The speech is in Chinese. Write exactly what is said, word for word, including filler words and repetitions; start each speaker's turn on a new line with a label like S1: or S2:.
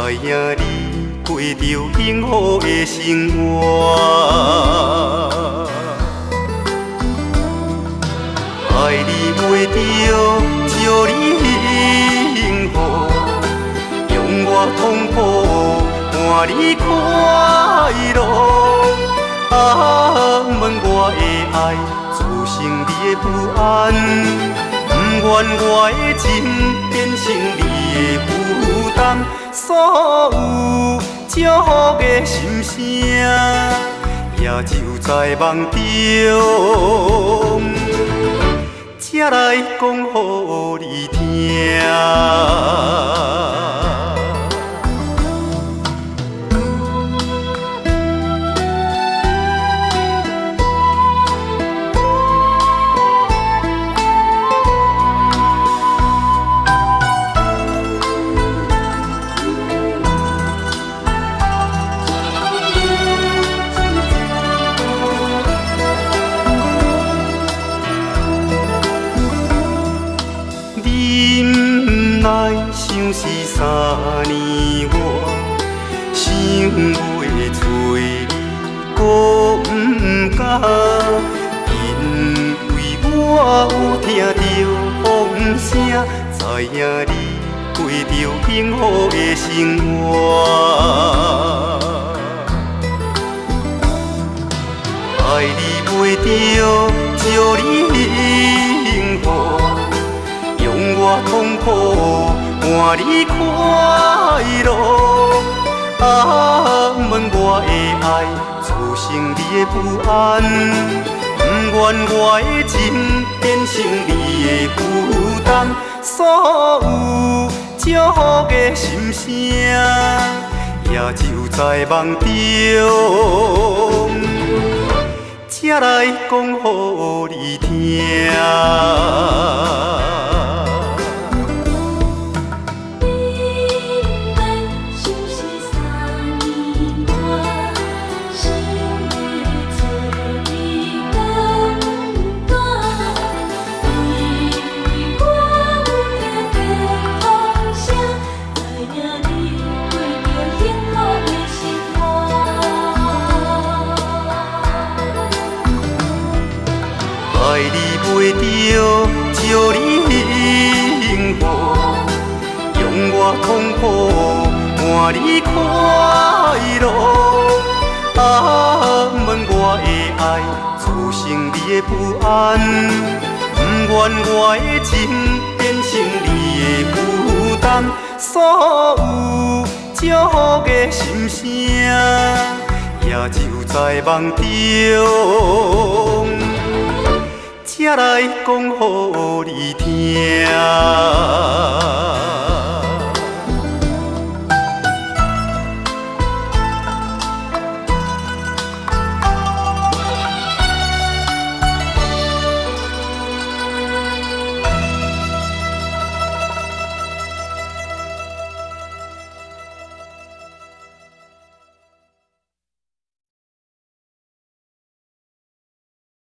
S1: 影你过着幸福的生活。爱你袂着招你幸福，用我痛苦换你快乐。啊，问我的爱造成你的不安，不愿我的情变成你的负担。所有祝福的心声，也只有在梦中，才来讲予你听。想是三年我想袂找你，搁不敢，因为我有听到风声，知影你过着幸福的生活。爱你袂着招你幸福，用我痛苦换你快乐。啊，问我的爱造成你的不安，不愿我的情变成你的负担。所有祝福的心声，也只有在梦中，才来讲予你听。爱你袂着招你幸福，用我痛苦换你快乐。啊，问我的爱造成你的不安，不愿我的情变成你的负担。所有祝福的心声，也只有在梦中，才来讲予你听。